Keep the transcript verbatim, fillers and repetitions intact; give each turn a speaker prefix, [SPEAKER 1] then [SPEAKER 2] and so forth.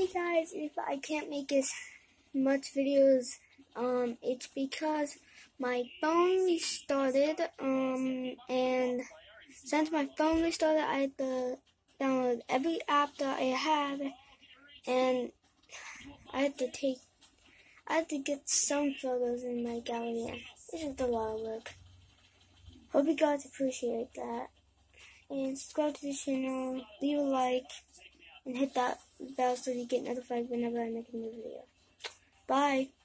[SPEAKER 1] Hey guys, if I can't make as much videos, um, it's because my phone restarted, um, and since my phone restarted, I had to download every app that I have, and I had to take, I had to get some photos in my gallery, and it's just a lot of work. Hope you guys appreciate that, and subscribe to the channel, leave a like, and hit that bell so you get notified whenever I make a new video. Bye.